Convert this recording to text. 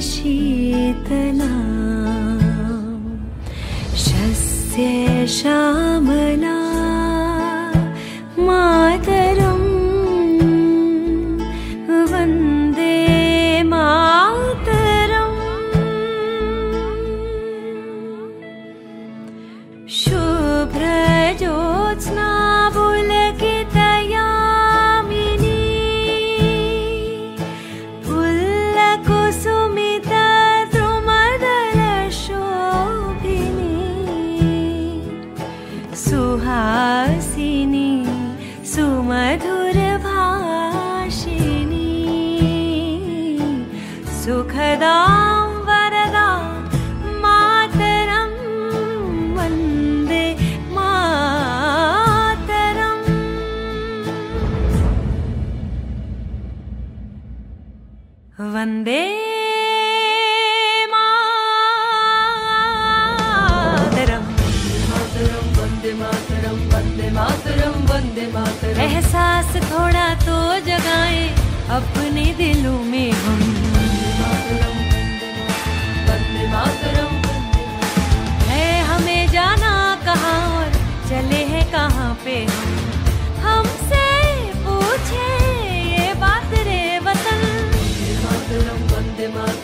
शीतला शस्य श्यामला मातरम् वन्दे मातरम्। शुभ्रज्योत्स्ना पुलकितयामिनी पुल्लकुसुमितद्रुमदलशोभिनी सुहासिनी सुमधुरभाषिणी सुखदां वरदां मातरं वन्दे मातरम्। वन्दे मातरम्। वन्दे मातरम्, वन्दे मातरम्, वन्दे मातरम्। एहसास थोड़ा तो जगाएं अपने दिलों में हम। वन्दे मातरम्, है हमें जाना कहाँ और चले हैं कहाँ पे हम। हमसे पूछे ये बात रे वतन। वन्दे मातरम्, वन्दे मातरम्।